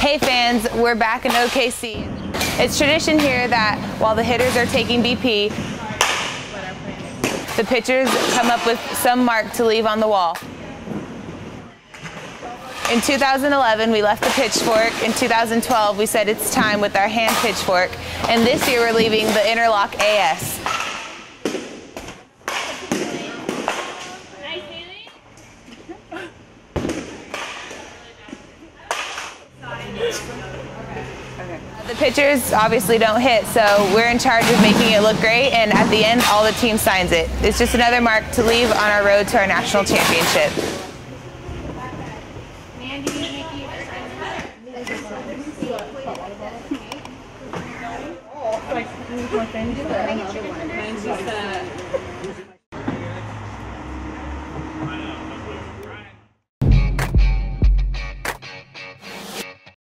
Hey fans, we're back in OKC. It's tradition here that while the hitters are taking BP, the pitchers come up with some mark to leave on the wall. In 2011, we left the pitchfork. In 2012, we said it's time with our hand pitchfork. And this year, we're leaving the interlock AS. The pitchers obviously don't hit, so we're in charge of making it look great, and at the end, all the team signs it. It's just another mark to leave on our road to our national championship. Mine's just